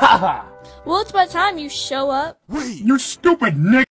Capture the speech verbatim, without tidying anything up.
Well, it's about time you show up. Wait, you stupid Nick!